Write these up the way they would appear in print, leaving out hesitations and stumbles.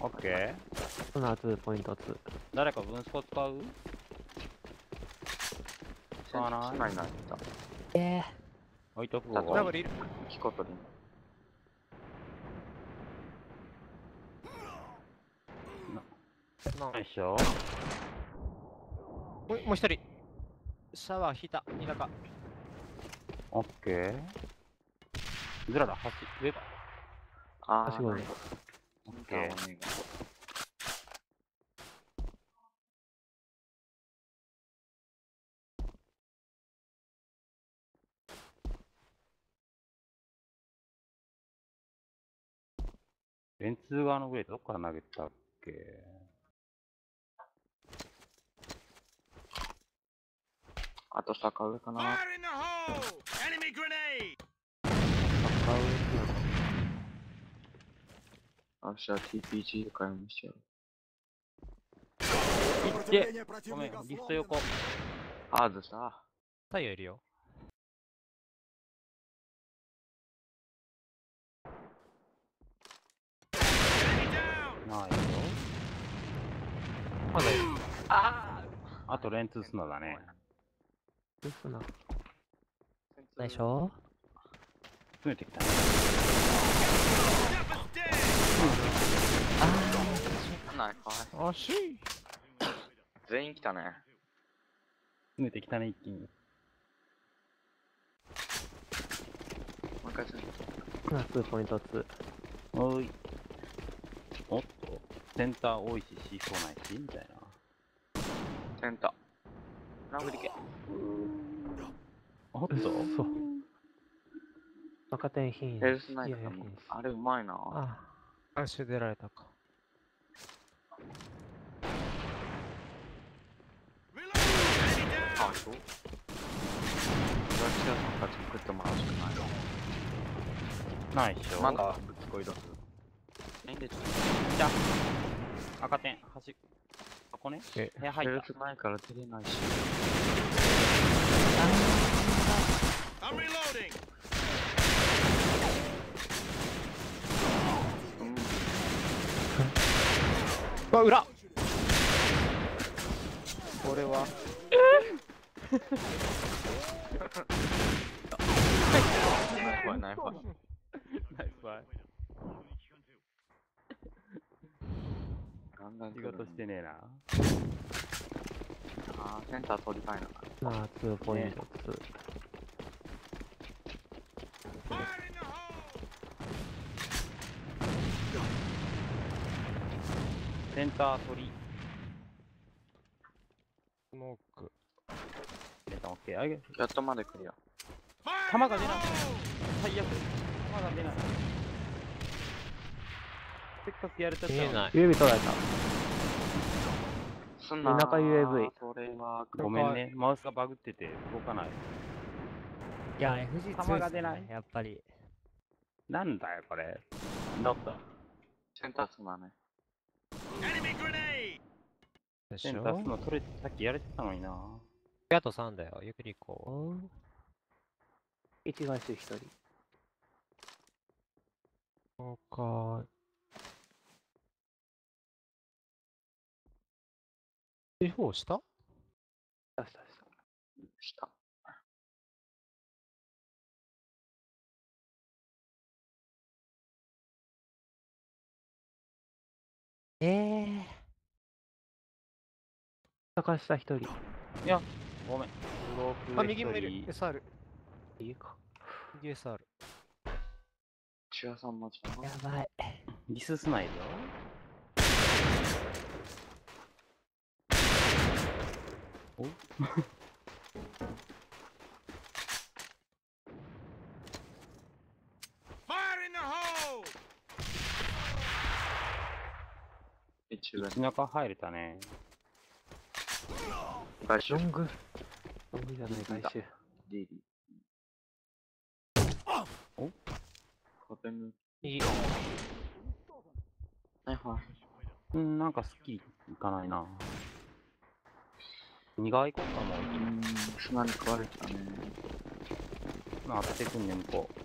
オッケー。 その後ポイント2。 誰か分スコ使う？使わない？ ないな、いた。 置いとくダわ。 ダブルいる。 キコトリン。 ないっしょ。 もう一人。シャワー引いた。田舎。 オッケー。ずらだ、上か。 あー、 はしごね。 オッケー。電通側の上どっから投げたっけ？ あと坂上かな。 Fire in the hole! Enemy grenade! 坂上よっしゃ、TPG で買いましたよ。 いってごめん、リフト横。 あー、どうした？ 太陽いるよ。 ないよ。 まだいる。 あとレンツ砂だね。 ですな。 ないでしょ。 詰めてきたね。 ないかい。 惜しい。 全員来たね。 詰めてきたね、一気に。 もう一回する。 その後ポイント2。 おい。おっと、センター多いし、C そうないし、みたいな。 センター。殴りけ。 おっと、 そう。赤点品。 ヘルスナイいやいやトもあれうまいな。 ああ、足出られたか。 あ、そう。東屋さんたちに食ってもらうしかないな。 ないっしょ。 まだぶつこいどす。いいんでちょじゃあ、赤点、端。ここね。部屋入ヘルった。 スないから出れないし。 I'm reloading! うん。 わ、裏。これは。 ナイファイ、ナイファイ。 ナイスバイ。 ガンガン仕事してねえな。 あー、センター取りたいな。 その後ポイント2。 Fire in the hole! センター取り。 スモーク。 オッケー、あげ。 やっとまでクリア。 Fire 弾 in が the 出ない。 hole! 最悪。弾が出ない。せっかくやれたじゃん。 見えない。 指取られた。 すんなー。 中 UAV それは、 ごめんね、マウスがバグってて動かない。 いや、FG 弾が出ないやっぱり。 なんだよ、これ。だった。 センターすんなね。 Enemy grenade! でしセンターょ。 すの取れ、さっきやれてたのにな。 あと3だよ。ゆっくり行こ一外周1人。 う。そうか。C4 した？ 出した。 した。 高下1人。 いや、ごめん。ブロークあ、右もいる。 一人 SR。 いいか。 右 SR。 チアさん待ちだな。 やばい。 リススナイルよ。お Fire in the hole! 一上。 中入れたね。 外周ロ。ング。ロングじゃない外周。 ディーリお壁抜き。 右。 はいはい。 うん、なんかスッキリいかないな。2側行こうかもう。 砂に食われてたね。 当ててくんね、向こう。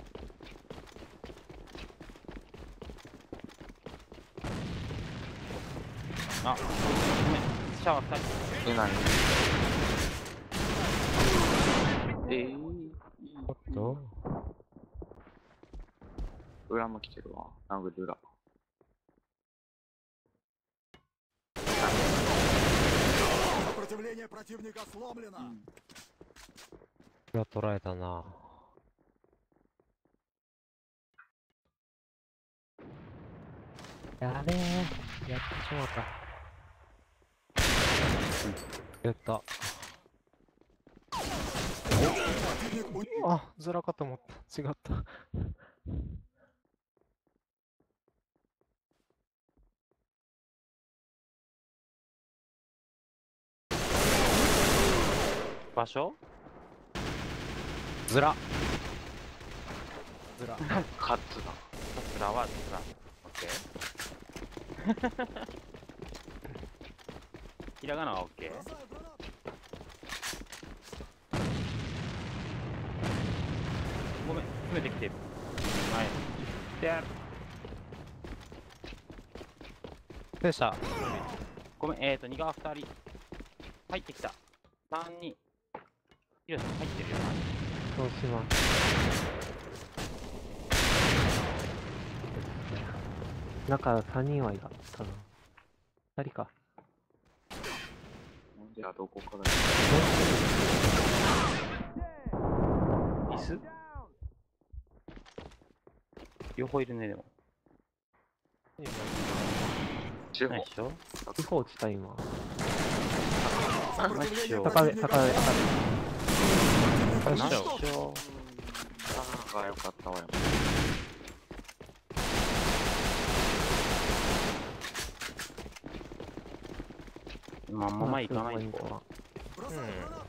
あ、ごめん。シャワー2人。 何おっと裏も来てるわ。殴る裏。 Сопротивление противника сломлено. 裏取られたな。やれー。やってしまった。やった。あ、ずらかと思った。違った。 場所ずら。ずら。 カツだ。 つらはつら。オッケー。ひらがなはオッケー。 Бросаю гранату. ごめん、詰めてきてる。はい。である。 でした。 ごめん、2側2人。入ってきた。3人。ヒロさん入ってるよ。 そうします。中3人はいたな。2人か。 じゃあどこから椅子両方いるね、でも。 地方ないでしょ地方落ちた今。 ないっしょ。 高上、高上、高ないっしょ。 が良かったわよ。 まんま前行かないと。 Бросаю гранату.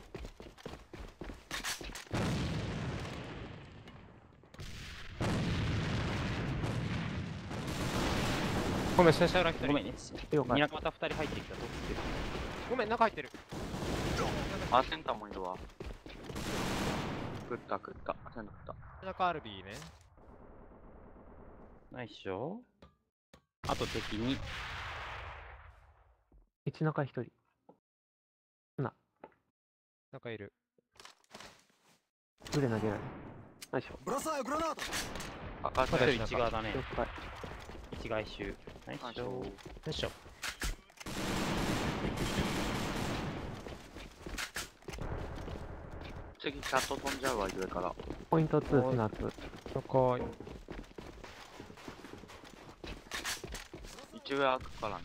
ごめん、戦車裏一人。 ごめんね。 了解。 ニラまた2人入ってきた。どっちでごめん、中入ってる。 あ、センターもいるわ。食った食った。センター食った。 中アルビーね。 ないっしょ。あと敵に。 一中1人。 中いる。 腕投げられる。よいしょ。 Бросаю гранату. 赤 1 線人内側だね了。解。 一外周。ないっしょ。 よいしょ。 次キャット飛んじゃうわ、上から。 ポイント2スナップ。 了解。 一上開くからね。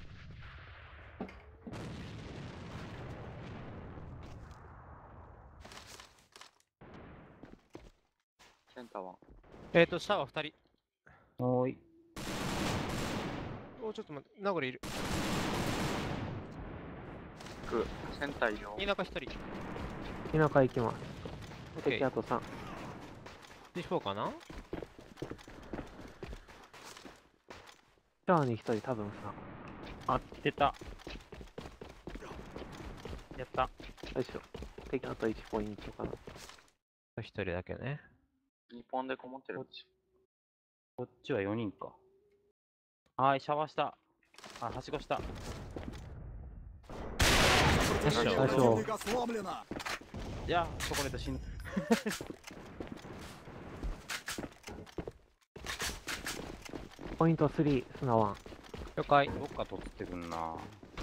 センターは下は2人。 おーい。 お、ちょっと待って、名残いる。 行く。センターいるよ。 田舎1人。 田舎行きます。 オッケー。 敵あと3。 D4 かな。 シャワーに1人多分あってた。やった。 さ。よいしょ。敵あと1ポイントかな。 1人だけね。 日本でこもってるうち。 こっちは4人か。はい、シャワーした。あ、はしごした。 Сопротивление Хорошо. противника сломлено. いや、チョコレート死ぬ。 ポイント3、スナワン。 了解。 どっか取ってくんな。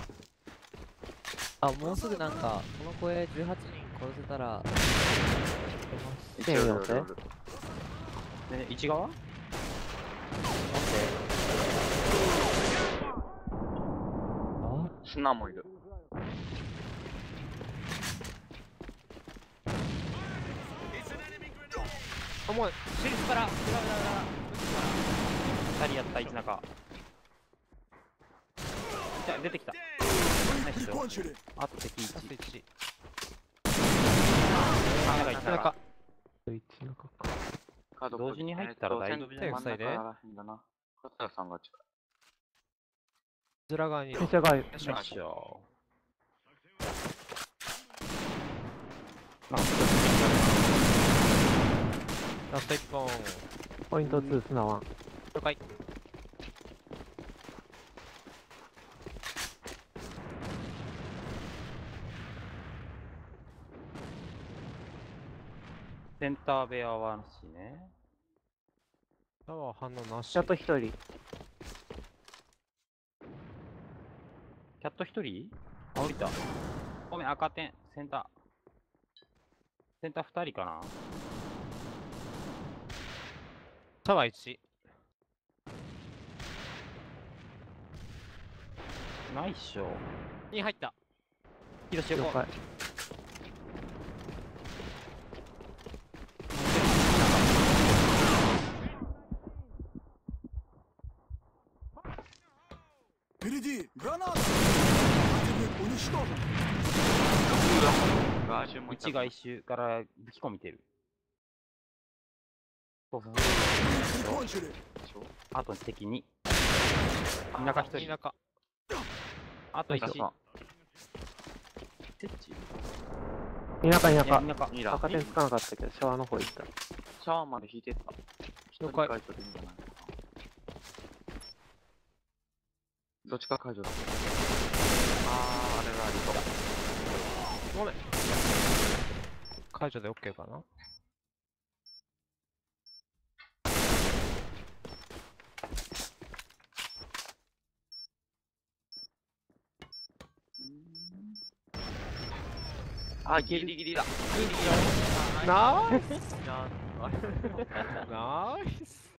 あ、もうすぐなんか、この声18人殺せたら、 手によってね、市側あ砂もいる。 It's an enemy grenade. あ、もう、シリスから、裏。 2人やった、市中。じゃあ、出てきた。ナイス。 Прикончили. あと敵1。 ラスト1。 あ、中行った中。 1中か。 カード同時に入ったら大丈夫じゃない真ん中らへんだな。カツラさんが近い。 ズラ側にいる。 戦車がいる。 よいしょ。 ラスト1本。 ポイント2、スナワン。 了解。 センター部屋はなしね。 シャワー反応なし。 キャット一人。 キャット一人あ、降りた。ごめん、赤点。センター。センター二人かな。 シャワー1。 ないっしょ。 に入った。 広し横。 了解。 Впереди! Граната! Противник уничтожен! ガーシュもいた一が一周から武器庫見てる。そうそう。 Прикончили! でしょ。 あと敵に。田舎一人。 田舎。 あと一人。 田舎設置田舎田舎。 田舎。 ミラ赤点つかなかったけど、シャワーの方行った。 シャワーまで引いてった。 了解一人解除でいいんじゃないかな。どっちか解除だ。あれがありそう。 ごめん。解除で OK かな。 あ、ギリギリだ。 ナイスじゃあ、 ナイス